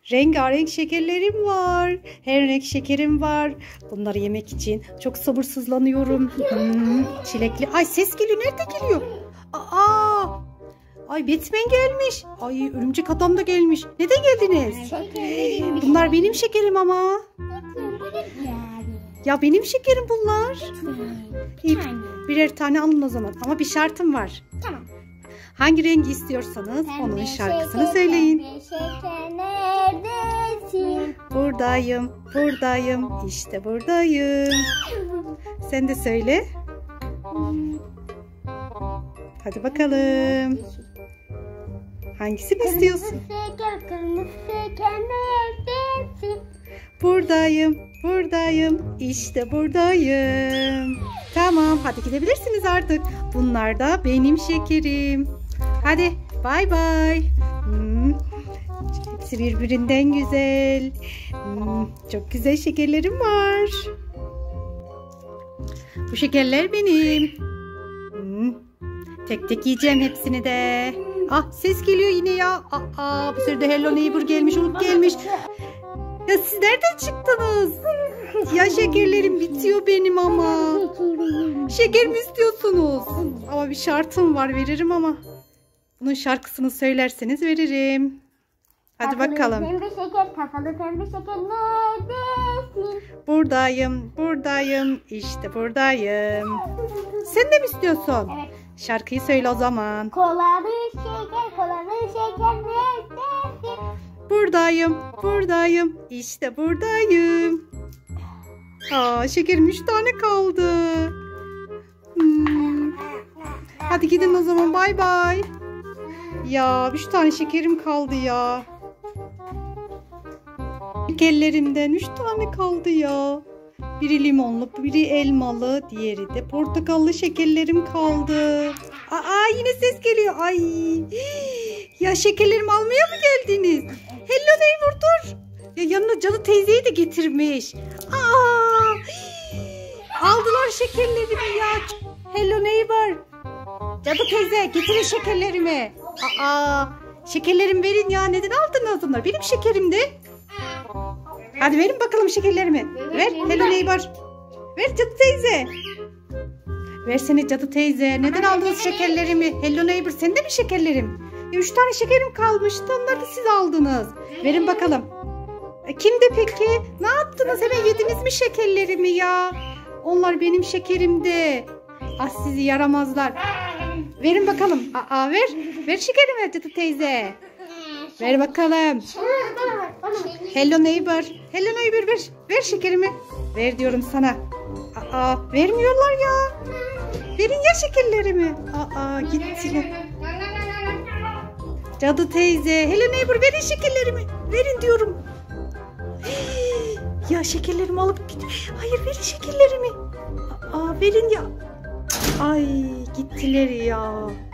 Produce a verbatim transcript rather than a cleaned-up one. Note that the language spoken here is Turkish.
Rengarenk şekerlerim var. Her renk şekerim var. Bunları yemek için çok sabırsızlanıyorum. Hmm, çilekli. Ay ses geliyor. Nerede geliyor? Aa! Ay Batman gelmiş. Ay örümcek adam da gelmiş. Neden geldiniz? Bunlar benim şekerim ama. Ya benim şekerim bunlar. İyi, birer tane alın o zaman. Ama bir şartım var. Tamam. Hangi rengi istiyorsanız onun şarkısını söyleyin. Buradayım, buradayım, işte buradayım. Sen de söyle. Hadi bakalım. Hangisini istiyorsun? Buradayım, buradayım, işte buradayım. Tamam, hadi gidebilirsiniz artık. Bunlar da benim şekerim. Hadi, bay bay. Hmm, hepsi birbirinden güzel. Hmm, çok güzel şekerlerim var. Bu şekerler benim. Hmm, tek tek yiyeceğim hepsini de. Ah, ses geliyor yine ya. Aa, bu sırada Hello Neighbor gelmiş, Hulk gelmiş. Ya siz nereden çıktınız? Ya şekerlerim bitiyor benim ama. Şeker mi istiyorsunuz? Ama bir şartım var, veririm ama. Bunun şarkısını söylerseniz veririm. Hadi kafalı bakalım. Pembe şeker, kafalı pembe şeker neredesin? Buradayım, buradayım, işte buradayım. Sen de mi istiyorsun? Evet. Şarkıyı söyle o zaman. Kolalı şeker, kolalı şeker neredesin? Buradayım, buradayım, işte buradayım. Aa, şekerim üç tane kaldı. Hmm. Hadi gidin o zaman, bay bay. Ya üç tane şekerim kaldı ya. Şekerlerimden üç tane kaldı ya. Biri limonlu, biri elmalı, diğeri de portakallı şekerlerim kaldı. Aa, yine ses geliyor. Ay. Ya şekerlerimi almaya mı geldiniz? Hello Neighbor dur. Ya yanına Cadı teyzeyi de getirmiş. Aa. Aldılar şekerlerimi ya. Hello Neighbor. Cadı teyze getirin şekerlerimi. Aa. Şekerlerimi verin ya. Neden aldınız bunları? Benim şekerimdi. Hadi verin bakalım şekerlerimi. Ver Hello Neighbor. Ver Cadı teyze. Versene Cadı teyze. Neden aldınız şekerlerimi? Hello Neighbor, sen de mi şekerlerim? Ya üç tane şekerim kalmıştı. Onları da siz aldınız. Verin bakalım. E, kimde peki? Ne yaptınız? Hemen yediniz mi şekerlerimi ya? Onlar benim şekerimdi. Ah sizi yaramazlar. Verin bakalım. Aa, ver. Ver şekerimi Cadı teyze. Ver bakalım. Hello Neighbor. Hello Neighbor ver. Ver şekerimi. Ver diyorum sana. Aa, vermiyorlar ya. Verin ya şekerlerimi. Aa, gittiler. Cadı teyze. Hello Neighbor verin şekerlerimi. Verin diyorum. Hii, ya şekerlerimi alıp gidiyor. Hayır verin şekerlerimi. Aa, verin ya. Ay gittiler ya.